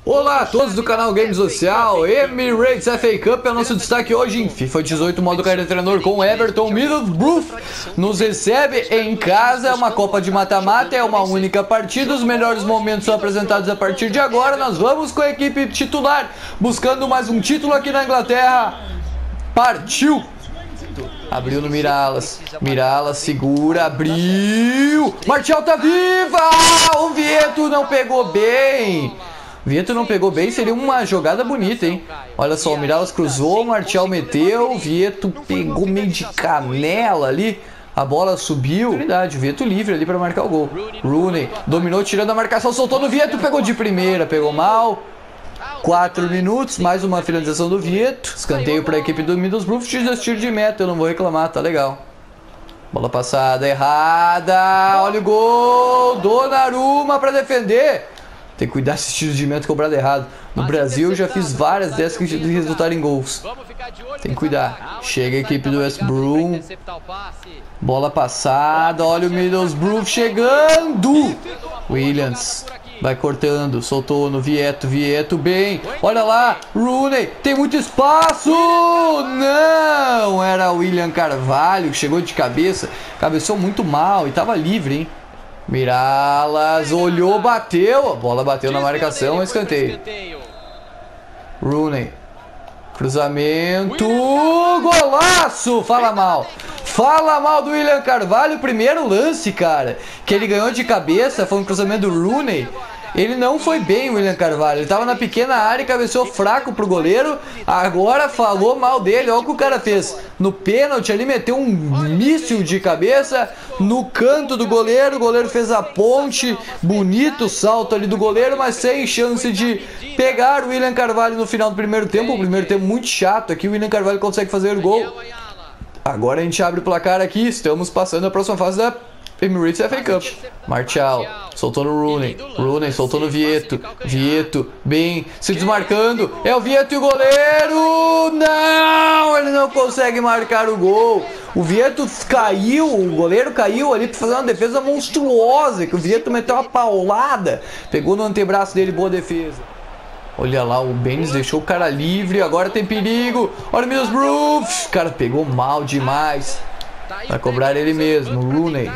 Olá a todos do canal Game Social. Emirates FA Cup é o nosso destaque hoje em FIFA 18 modo carreira treinador com Everton. Middlesbrough nos recebe em casa, uma Copa de mata-mata, é uma única partida, os melhores momentos são apresentados a partir de agora. Nós vamos com a equipe titular, buscando mais um título aqui na Inglaterra. Partiu! Abriu no Miralas, Miralas segura, abriu, Martial tá viva, o Vieto não pegou bem. Vieto não pegou bem, seria uma jogada bonita, hein? Olha só, o Miralas cruzou, o Martial meteu, o Vieto pegou meio de canela ali, a bola subiu. Verdade, o Vieto livre ali para marcar o gol. Rooney dominou, tirando a marcação, soltou no Vieto, pegou de primeira, pegou mal. 4 minutos, mais uma finalização do Vieto. Escanteio para a equipe do Middlesbrough, tiro de meta, eu não vou reclamar, tá legal. Bola passada errada, olha o gol, Donnarumma para defender. Tem que cuidar desses tiros de meta cobrado errado. No Brasil eu já fiz várias dessas que resultaram em gols. Tem que cuidar. Chega a equipe do West Brom. Bola passada. Olha o Middlesbrough chegando. Williams vai cortando. Soltou no Vieto. Vieto bem. Olha lá. Rooney. Tem muito espaço. Não. Era o William Carvalho que chegou de cabeça. Cabeceou muito mal e estava livre, hein. Miralas, olhou, bateu. A bola bateu na marcação, escanteio. Rooney. Cruzamento. Golaço! Fala mal. Fala mal do William Carvalho. Primeiro lance, cara, que ele ganhou de cabeça, foi um cruzamento do Rooney. Ele não foi bem, o William Carvalho. Ele estava na pequena área e cabeceou fraco pro goleiro. Agora falou mal dele. Olha o que o cara fez. No pênalti ali meteu um míssil de cabeça no canto do goleiro. O goleiro fez a ponte. Bonito salto ali do goleiro, mas sem chance de pegar o William Carvalho no final do primeiro tempo. O primeiro tempo muito chato aqui. O William Carvalho consegue fazer o gol. Agora a gente abre o placar aqui. Estamos passando a próxima fase da Emirates FA Cup. Martial soltou no Rooney. Rooney soltou no Vieto. Vieto bem se desmarcando. É o Vieto e o goleiro. Não, ele não consegue marcar o gol. O Vieto caiu. O goleiro caiu ali para fazer uma defesa monstruosa. Que o Vieto meteu uma paulada. Pegou no antebraço dele. Boa defesa. Olha lá, o Benes deixou o cara livre. Agora tem perigo. Olha o Middlesbrough. O cara pegou mal demais. Vai cobrar ele mesmo. Rooney.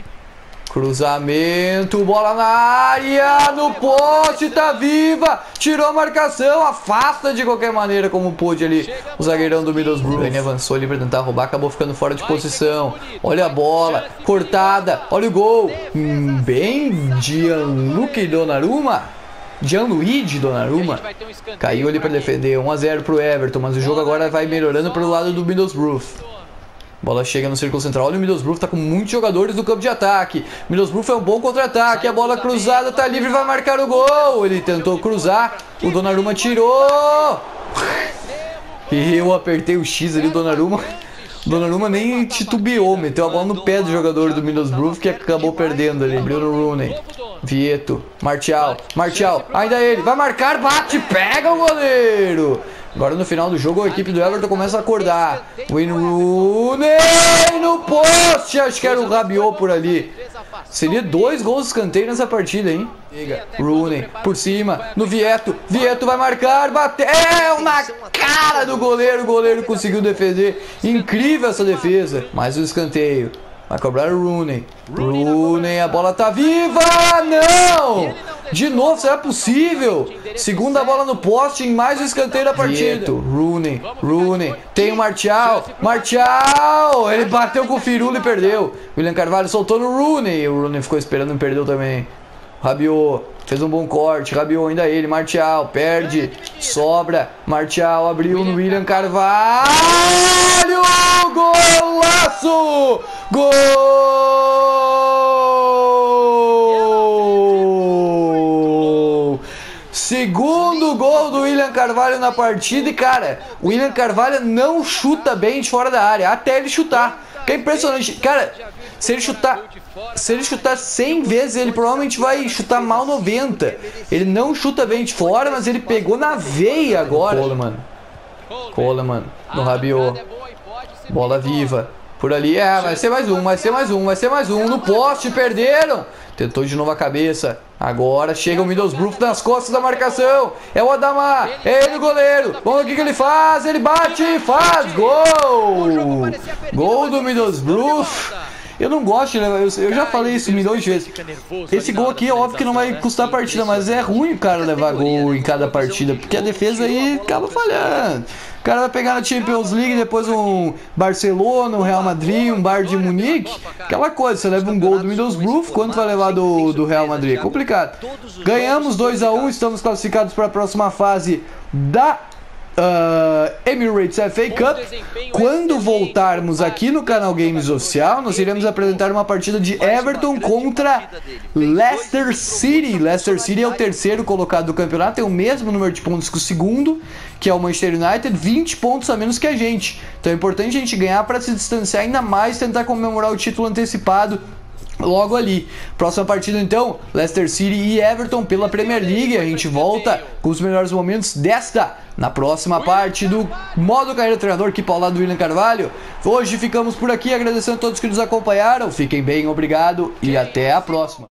Cruzamento, bola na área, no poste, tá viva, tirou a marcação, afasta de qualquer maneira como pôde ali o zagueirão do Middlesbrough. Ele avançou ali para tentar roubar, acabou ficando fora de posição. Olha a bola, cortada, olha o gol, bem Gianluigi Donnarumma. Gianluigi Donnarumma caiu ali para defender, 1 a 0 pro Everton, mas o jogo agora vai melhorando pelo lado do Middlesbrough. Bola chega no círculo central. Olha o Middlesbrough, tá com muitos jogadores no campo de ataque. Middlesbrough foi um bom contra-ataque. A bola cruzada tá livre, vai marcar o gol. Ele tentou cruzar, o Donnarumma tirou. E eu apertei o X ali, o Donnarumma. O Donnarumma nem titubeou, meteu a bola no pé do jogador do Middlesbrough, que acabou perdendo ali. Bruno Rooney, Vieto, Martial, ainda ele, vai marcar, bate, pega o goleiro. Agora no final do jogo a equipe do Everton começa a acordar. Wayne Rooney no poste, acho que era o Rabiot por ali. Seria 2 gols de escanteio nessa partida, hein? Rooney por cima, no Vieto. Vieto vai marcar, bateu na cara do goleiro. O goleiro conseguiu defender. Incrível essa defesa. Mais um escanteio. Vai cobrar o Rooney. Rooney, a bola tá viva! Não! De novo, será possível? Segunda bola no poste em mais um escanteio da partida. Rooney, tem o Martial. Ele bateu com o Firula e perdeu. William Carvalho soltou no Rooney. O Rooney ficou esperando e perdeu também. Rabiot fez um bom corte. Rabiot, ainda ele. Martial perde, sobra. Martial abriu no William Carvalho. Golaço! Gol! Segundo gol do William Carvalho na partida. E cara, o William Carvalho não chuta bem de fora da área, até ele chutar. Que é impressionante. Cara, se ele chutar 100 vezes, ele provavelmente vai chutar mal 90. Ele não chuta bem de fora, mas ele pegou na veia agora. Coleman no Rabiot. Bola viva. Por ali, vai ser mais um. No poste, perderam. Tentou de novo a cabeça. Agora chega o Middlesbrough nas costas da marcação. É o Adama. É ele o goleiro. Vamos ver o que ele faz. Ele bate e faz. Gol! Gol do Middlesbrough. Eu não gosto de levar, eu já falei isso milhões de vezes. Esse gol aqui é óbvio que não vai custar a partida, mas é ruim o cara levar gol em cada partida, porque a defesa aí acaba falhando. O cara vai pegar na Champions League, depois um Barcelona, um Real Madrid, um Bayern de Munique. Aquela coisa, você leva um gol do Middlesbrough, quanto vai levar do Real Madrid? É complicado. Ganhamos 2-1, estamos classificados para a próxima fase da Emirates FA Cup. Quando voltarmos aqui no canal Games Oficial, nós iremos apresentar uma partida de Everton contra Leicester City. Leicester City é o terceiro colocado do campeonato, tem o mesmo número de pontos que o segundo, que é o Manchester United, 20 pontos a menos que a gente. Então é importante a gente ganhar para se distanciar ainda mais, tentar comemorar o título antecipado logo ali. Próxima partida então, Leicester City e Everton pela Premier League. A gente volta com os melhores momentos desta na próxima parte do Modo Carreira Treinador, aqui ao lado do William Carvalho. Hoje ficamos por aqui, agradecendo a todos que nos acompanharam. Fiquem bem, obrigado e até a próxima.